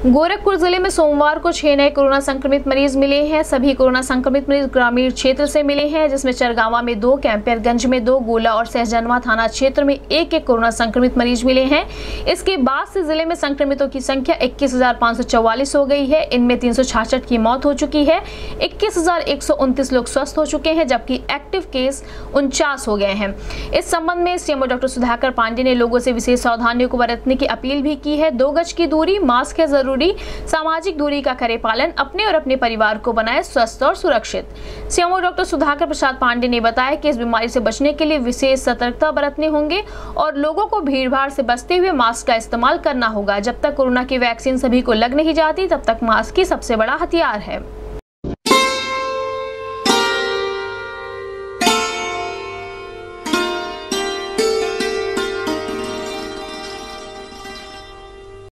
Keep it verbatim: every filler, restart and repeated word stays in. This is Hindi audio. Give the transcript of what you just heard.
गोरखपुर जिले में सोमवार को छह नए कोरोना संक्रमित मरीज मिले हैं। सभी कोरोना संक्रमित मरीज ग्रामीण क्षेत्र से मिले हैं, जिसमें चरगावा में दो, कैंपियरगंज में दो, गोला और सहजनवा थाना क्षेत्र में एक एक कोरोना संक्रमित मरीज मिले हैं। इसके बाद से जिले में संक्रमितों की संख्या इक्कीस हजार पाँच सौ चौवालीस हो गई है। इनमें तीन सौ छियासठ की मौत हो चुकी है। इक्कीस हजार एक सौ उनतीस लोग स्वस्थ हो चुके हैं, जबकि एक्टिव केस उनचास हो गए हैं। इस संबंध में सीएमओ डॉक्टर सुधाकर पांडे ने लोगों से विशेष सावधानियों को बरतने की अपील भी की है। दो गज की दूरी, मास्क है जरूरी, सामाजिक दूरी का करें पालन, अपने और अपने परिवार को बनाए स्वस्थ और सुरक्षित। सीएमओ डॉक्टर सुधाकर प्रसाद पांडे ने बताया कि इस बीमारी से बचने के लिए विशेष सतर्कता बरतने होंगे और लोगों को भीड़भाड़ से बचते हुए मास्क का इस्तेमाल करना होगा। जब तक कोरोना की वैक्सीन सभी को लग नहीं जाती, तब तक मास्क ही सबसे बड़ा हथियार है।